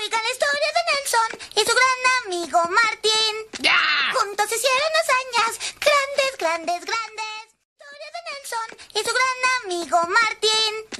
Oigan la historia de Nelson y su gran amigo Martín. ¡Ya! Juntos hicieron hazañas grandes, grandes, grandes. Historia de Nelson y su gran amigo Martín.